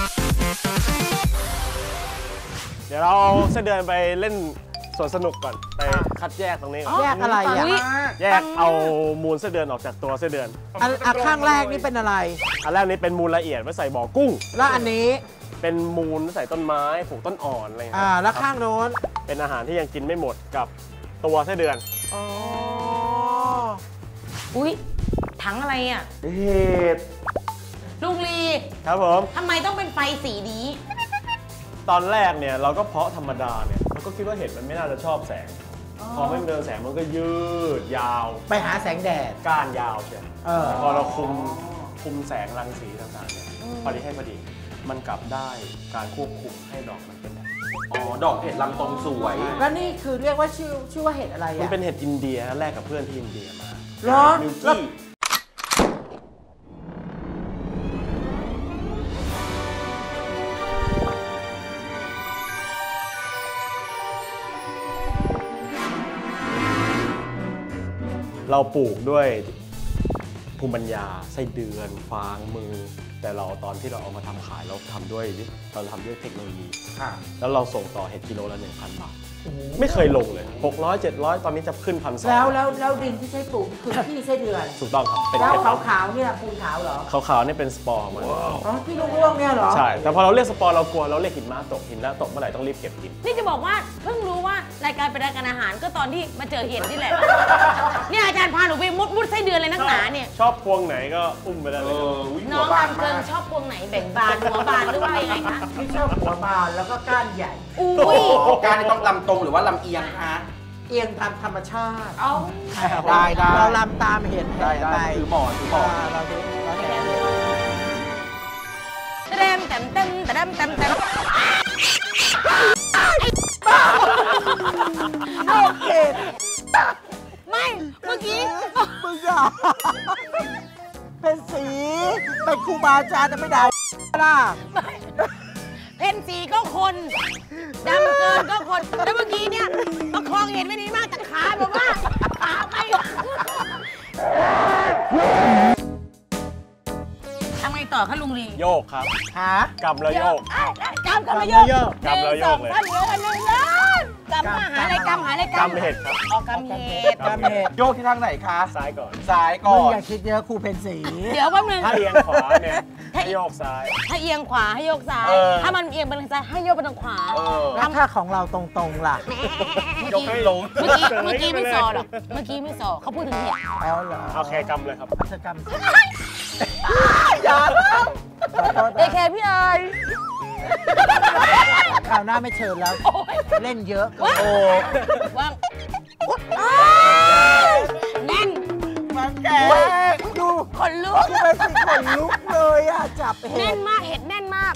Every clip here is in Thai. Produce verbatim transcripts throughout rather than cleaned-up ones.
เดี๋ยวเราเอาเส้นเดือนไปเล่นสวนสนุกก่อนไปคัดแยกตรงนี้แยกอะไรอ่ะแยกเอามูลเส้นเดือนออกจากตัวเส้นเดือนอันข้างแรกนี่เป็นอะไรอันแรกนี้เป็นมูลละเอียดไว้ใส่บ่อกุ้งแล้วอันนี้เป็นมูลใส่ต้นไม้ปลูกต้นอ่อนอะไรอย่างเงี้ยอ่าแล้วข้างโน้นเป็นอาหารที่ยังกินไม่หมดกับตัวเส้นเดือนอ๋ออุ้ยถังอะไรอ่ะเห็ดลุงลีครับผมทำไมต้องเป็นไฟสีนี้ตอนแรกเนี่ยเราก็เพาะธรรมดาเนี่ยเราก็คิดว่าเห็ดมันไม่น่าจะชอบแสงพอไม่เดินแสงมันก็ยืดยาวไปหาแสงแดดก้านยาวใช่พอเราคุมคุมแสงรังสีต่างๆเนี่ยพอดีให้พอดีมันกลับได้การควบคุมให้ดอกมันเป็นอ๋อดอกเห็ดลำตรงสวยแล้วนี่คือเรียกว่าชื่อชื่อว่าเห็ดอะไรอ่ะมันเป็นเห็ดอินเดียแรกกับเพื่อนที่อินเดียมาเหรอมิวกี้เราปลูกด้วยภูมิปัญญาไส้เดือนฟางมือแต่เราตอนที่เราเอามาทำขายเราทำด้วยเราทำด้วยเทคโนโลยีแล้วเราส่งต่อเห็ดกิโลละ หนึ่งพัน บาทไม่เคยลงเลยหกร้อย เจ็ดร้อยตอนนี้จะขึ้นพันสองแล้วแล้วแล้วดินที่ใช้ปลูกคือที่ไส้เดือนถูกต้องครับแล้วขาวขาวเนี่ยปูนขาวเหรอขาวขาวนี่เป็นสปอร์มันอ๋อที่ร่วงๆเนี่ยเหรอใช่แต่พอเราเรียกสปอร์เรากลัวเราเรียกหินม้าตกหินม้าตกเมื่อไหร่ต้องรีบเก็บกินนี่จะบอกว่าเพิ่งรู้ว่ารายการเป็นรายการอาหารก็ตอนที่มาเจอเห็ดนี่แหละเนี่ยอาจารย์พาหนูไปมุดมุดไส้เดือนเลยนักหนาเนี่ยชอบพวงไหนก็อุ้มไปได้เลยน้องทำเกินชอบพวงไหนแบ่งบานหัวบานหรือว่ายังไงคะที่ชอบหัวบานแล้วก็ก้านใหญ่อุ้ยก้านนี่ต้องลำตรงหรือว่าลำเอียงคะเอียงตามธรรมชาติเอาได้ได้เราลำตามเห็ดได้ได้ถือหมอนถือหมอนเราดูเราแหนเต็มเต็มเต็มเต็มเต็มเต็มโอเคไม่เมื่อกี้มึงอะเป็นสีเป็นครูบาอาจารย์จะไม่ได้ล่ะเพนสีก็คนดำเกินก็คนแล้วเมื่อกี้เนี่ยประคองเห็นไม่ดีมากแต่ขาแบบว่าขาไปทำไงต่อคะลุงลีโยกครับหากำแล้วโยกกำกำแล้วโยกกำแล้วโยกเลยกำมาหาอะไรกำหาอะไรกำกำเห็ดครับอ๋อกำเห็ดกำเห็ดโยกที่ทางไหนคะซ้ายก่อนซ้ายก่อนอย่าคิดเยอะครูเพนสีเดี๋ยวแป๊บนึงถ้าเอียงขวาเนี่ยให้โยกซ้ายถ้าเอียงขวาให้โยกซ้ายถ้ามันเอียงไปทางซ้ายให้โยกไปทางขวาแล้วถ้าของเราตรงๆล่ะยกให้ลงเมื่อกี้เมื่อกี้ไม่สอหรอกเมื่อกี้ไม่สอเขาพูดถึงเห็ดแล้วเหรอโอเคกำเลยครับเธอกำอย่าเอเคพี่ไอคราวหน้าไม่เชิญแล้วเล่นเยอะโอ้ว่างแน่นมันแกดูขนลุกเป็นสิขนลุกเลยอ่ะจับเห็ดแน่นมากเห็ดแน่นมาก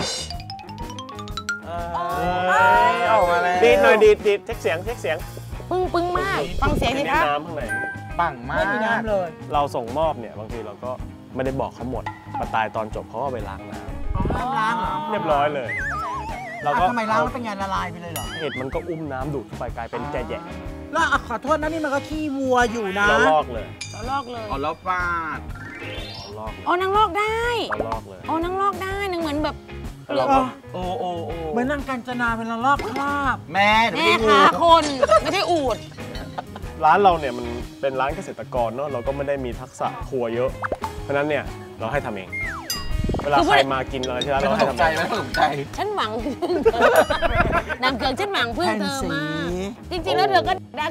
ออกมาแล้วดีดหน่อยดีดดีดเช็คเสียงเช็คเสียงปึ้งปึ้งมากฟังเสียงสิคะน้ำข้างในปังมากไม่มีน้ำเลยเราส่งมอบเนี่ยบางทีเราก็ไม่ได้บอกเขาหมดมาตายตอนจบเขาก็ไปล้างน้ำล้างเหรอเรียบร้อยเลยเราก็ทำไมล้างแล้วเป็นไงละลายไปเลยเหรอเห็ดมันก็อุ้มน้ำดูดเข้าไปกลายเป็นแย่ๆแล้วขอโทษนะนี่มันก็ขี้วัวอยู่นะเราลอกเลยเราลอกเลยอ๋อแล้วฟาดลอกอ๋อนางลอกได้ลอกเลยอ๋อนางลอกได้นางเหมือนแบบเราโอ้โอ้โอ้เหมือนนางกัญจนาเป็นลอกคราบแม่แม่ขาคนไม่ใช่อูฐร้านเราเนี่ยมันเป็นร้านเกษตรกรเนาะเราก็ไม่ได้มีทักษะครัวเยอะเพราะนั้นเนี่ยเราให้ทำเองเวลาใครมากินอะไรที่ร้านเราให้ทำเองไม่สนใจฉันหวังนางเกิงฉันหวังเพื่อนเธอมากจริงๆแล้วเธอก็ได้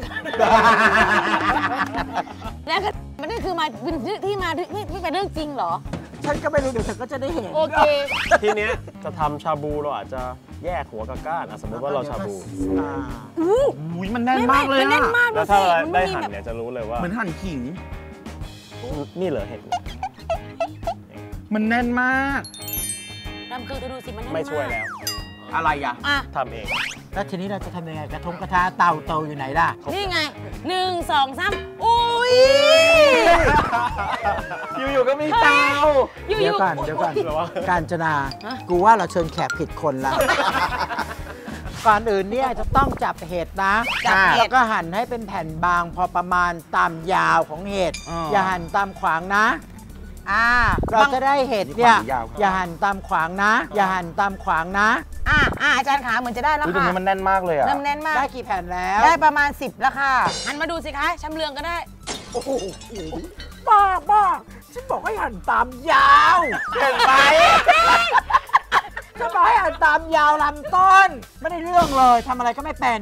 แล้วก็มันนี่คือมาเป็นที่มาที่เป็นเรื่องจริงเหรอฉันก็ไม่รู้เดี๋ยวเธอก็จะได้เห็นโอเคทีเนี้ยจะทำชาบูเราอาจจะแยกหัวกับก้านสมมติว่าเราชาบูอุ้ยมันแน่นมากเลยอะแล้วถ้าได้หั่นเนี่ยจะรู้เลยว่าเหมือนหั่นขิงนี่เหรอเห็ดมันแน่นมากดำคือจะดูสิมันไม่ช่วยแล้วอะไรอ่ะทำเองแล้วทีนี้เราจะทำยังไงกระทงกระทะเตาเตาอยู่ไหนล่ะนี่ไงหนึ่งสองสามอุ้ยอยู่ๆก็มีเตาเดี๋ยวก่อนเดี๋ยวก่อนกาญจนากูว่าเราเชิญแขกผิดคนละก่อนอื่นเนี่ยจะต้องจับเห็ดนะแล้วก็หั่นให้เป็นแผ่นบางพอประมาณตามยาวของเห็ดอย่าหั่นตามขวางนะอ่าเราจะได้เห็ดเนี่ยยาวๆอย่าหั่นตามขวางนะ อย่าหั่นตามขวางนะอ่าอ่าอาจารย์ขาเหมือนจะได้แล้วอุ๊ยตรงค่ะนี้มันแน่นมากเลยอ่ะเริ่มแน่นมากได้กี่แผ่นแล้วได้ประมาณสิบแล้วค่ะหันมาดูสิคะชำเลืองก็ได้โอ้โหบ้าบ้าฉันบอกให้หั่นตามยาวเห็นไหมฉันบอกให้หั่นตามยาวลำต้น ไม่ได้เรื่องเลยทำอะไรก็ไม่เป็น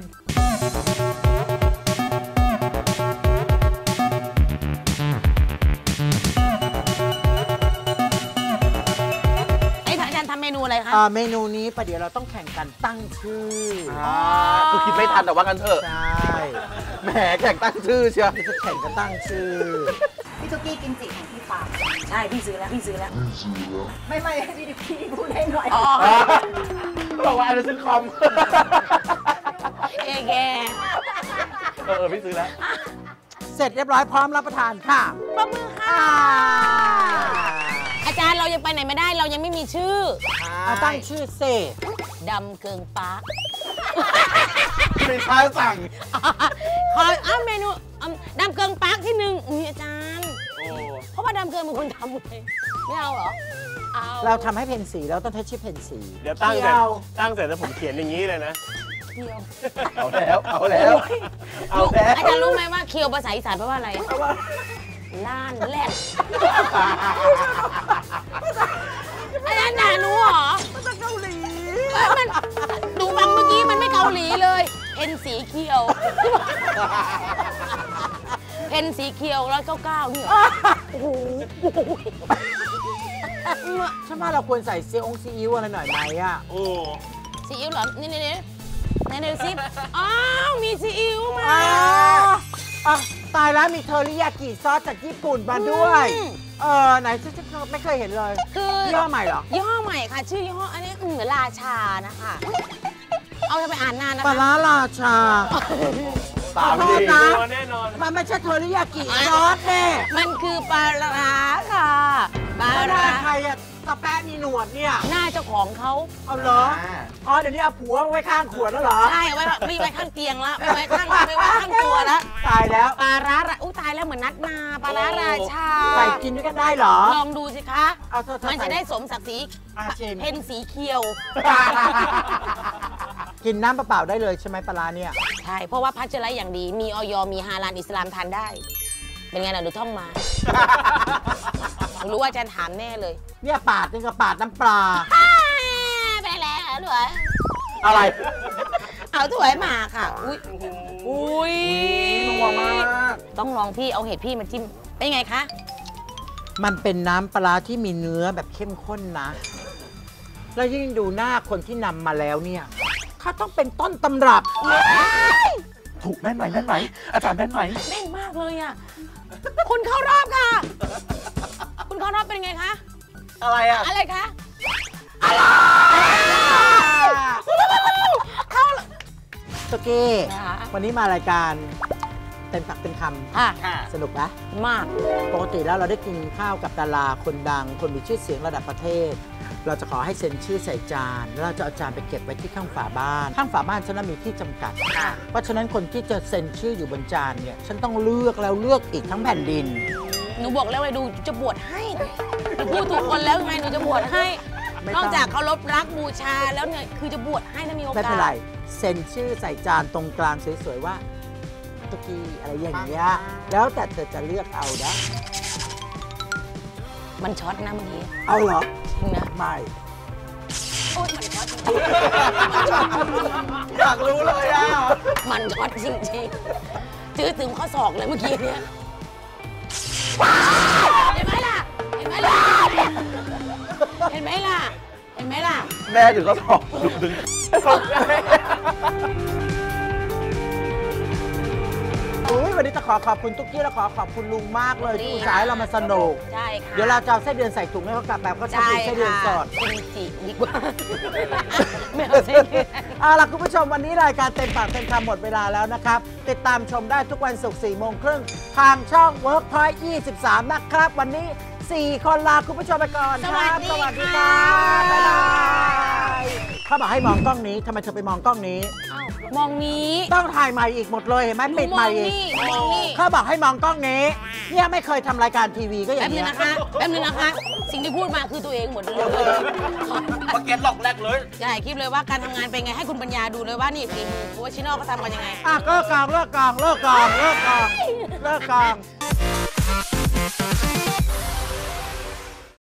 ไอ้อาจารย์ทำเมนูอะไรคะอ่าเมนูนี้ประเดี๋ยวเราต้องแข่งกันตั้งชื่อออ่าคือคิดไม่ทันแต่ว่ากันเถอะใช่แหมแข่งตั้งชื่อเชียวเราจะแข่งกันตั้งชื่อพี่ตุ๊กกี้กินจิของพี่ปาล์มใช่พี่ซื้อแล้วพี่ซื้อแล้วไม่ไม่พี่พี่พูดให้หน่อยอ๋อบอกว่าอันนี้ซื้อคอมเอแกเออเออพี่ซื้อแล้วเสร็จเรียบร้อยพร้อมรับประทานค่ะปรบมือค่ะ อาจารย์เรายังไปไหนไม่ได้เรายังไม่มีชื่อเอาตั้งชื่อเซดำเกิงปาร์คไม่ช้าสั่งขออ้าเมนูอ่ะดำเกิงปาร์คที่หนึ่งอุ้ยอาจารย์โอ้เพราะว่าดำเกิงเป็นคนทำเลยไม่เอาเหรอ เอาเราทำให้เพนสีเราต้องใช้ชื่อเพนสีเดี๋ยวตั้งเสร็จเดียวตั้งเสร็จแล้วผมเขียนอย่างนี้เลยนะเคียวเอาแล้ว เอาแล้ว เอาแล้วอาจารย์รู้ไหมว่าเคียวภาษาอีสานแปลว่าอะไรล้านแรดอาจารย์ด่าหนูเหรอมันจะเกาหลีเอ้ยมันหนูฟังเมื่อกี้มันไม่เกาหลีเลยเพนสีเขียวเพนสีเขียวร้อยเก้าเก้าเนี่ยโอ้โหฉันว่าเราควรใส่ซีองซีอิ๊วอะไรหน่อยไหมอ่ะโอ้ซีอิ๊วเหรอ นี่นี่นี่นี่นี่ซิอ้าว มีซีอิ๊วมาอ้าวอ่ะตายแล้วมีเทอริยากิซอสจากญี่ปุ่นมาด้วยอืมเออไหนฉันฉันไม่เคยเห็นเลยคือยี่ห้อใหม่เหรอยี่ห้อใหม่ค่ะ ชื่อยี่ห้ออันนี้เหมือนราชานะคะ เอาไปอ่านนานนะปลาคะร้าราชาตามขอดีโทษนะแน่นอนมันไม่ใช่เทอริยากิซอสแน่มันคือปลาร้าค่ะ ปลาปลาร้าร้าใครอะตะแปะมีหนวดเนี่ยหน้าเจ้าของเขาเอาเหรอ อ๋อเดี๋ยวนี้เอาผัวไว้ข้างขวดแล้วเหรอใช่เอาไว้ไม่ไว้ข้างเตียงละไม่ไว้ข้างไม่ไว้ข้างตัวละตายแล้วปลาร้าราอู้ตายแล้วเหมือนนัดนาปลาร้าราชาใส่กินด้วยกันได้เหรอลองดูสิคะเอาเธอเธอมันใส่จะได้สมศักดิ์ศรีอาชิมเพนสีเขียวกินน้ำเปล่าๆได้เลยใช่ไหมปลาร้าเนี่ยใช่ เพราะว่าพัชไลท์อย่างดี มีออยมีฮาลาลอิสลามทานได้ เป็นไงล่ะดูท่องมา รู้ว่าอาจารย์ถามแน่เลยเนี่ยปาดนี่ก็ปาดน้ำปลาไปแล้วถวยอะไรเอาถวยมาค่ะ อุ้ยอุ้ยนัวมากต้องลองพี่เอาเห็ดพี่มาจิ้ม เป็นไงคะมันเป็นน้ำปลาร้าที่มีเนื้อแบบเข้มข้นนะ แล้วยิ่งดูหน้าคนที่นำมาแล้วเนี่ยเขาต้องเป็นต้นตำรับถูกแม่นไหมแม่นไหมอาจารย์แม่นไหมแม่งมากเลยอ่ะ คุณเข้ารอบค่ะ คุณเข้ารอบเป็นไงคะอะไรอ่ะอะไรคะตะเก้ค่ะวันนี้มารายการเต็มปากเต็มคค่ะำสนุกนะมากปกติแล้วเราได้กินข้าวกับดาราคนดัง คนมีชื่อเสียงระดับประเทศ เราจะขอให้เซ็นชื่อใส่จานแล้วเราจะเอาจานไปเก็บไว้ที่ข้างฝาบ้าน ข้างฝาบ้านฉันนะมีที่จำกัด เพราะฉะนั้นคนที่จะเซ็นชื่ออยู่บนจานเนี่ยฉันต้องเลือกแล้วเลือกอีกทั้งแผ่นดินหนูบอกแล้วไอ้ดูจะบวชให้หนูพูดถูกคนแล้วไงหนูจะบวชให้ไม่นต้อองกจากเคารพรักบูชาแล้วเนี่ยคือจะบวชให้ถ้ามีโอกาสไม่เป็นไรเซ็นชื่อใส่จานตรงกลางสวยๆว่าตุกกี้อะไรอย่างเงี้ยแล้วแต่เธอจะเลือกเอานะมันช็อตนะเมื่อกี้เอาเหรอจริงนะไม่โอ๊ยมันช็อตอยากรู้เลยอ่ะมันช็อตจริงๆจื้อถึงข้อศอกเลยเมื่อกี้เนี่ยเห็นไหมล่ะเห็นไหมล่ะเห็นไหมล่ะเห็นไหมล่ะแม่ถึงก็สอบดูดึงอุ๊ยวันนี้จะขอขอบคุณตุ๊กกี้และขอขอบคุณลุงมากเลยที่อุตส่าห์ให้เรามาสนุกใช่ค่ะเดี๋ยวเราจะเอาไส้เดือนใส่ถุงให้เขากลับแบบก็ชอบกินไส้เดือนสดกินจิดีกว่าไม่เอาไส้เดือนเอาล่ะคุณผู้ชมวันนี้รายการเต็มปากเต็มคำหมดเวลาแล้วนะครับ ติดตามชมได้ทุกวันศุกร์สี่โมงครึ่งทางช่อง Workpoint ยี่สิบสาม นะครับ วันนี้ สี่ คนลาคุณผู้ชมไปก่อนครับสวัสดีสวัสดีคค่ะรับบ๊ายบายเขาบอกให้มองกล้องนี้ทำไมเธอไปมองกล้องนี้อ้าวมองนี้ต้องถ่ายใหม่อีกหมดเลยเห็นไหมหนูปิดมใหอม่งอีกนี่มองนี่เขาบอกให้มองกล้องนี้เนี่ยไม่เคยทำรายการทีวีก็อแป๊ย่าบงนึนี้งยนะคะแป๊บนึงนะคะ สิ่งที่พูดมาคือตัวเองหมดเลยมาเก็ตหลอกแรกเลยจะถ่ายคลิปเลยว่าการทำงานเป็นไงให้คุณปัญญาดูเลยว่านี่ฝีมือโปรเฟชชั่นอลเขาทำกันยังไงอ่ะเลิกกองเลิกกองเลิกกองเลิกกองเลิกกอง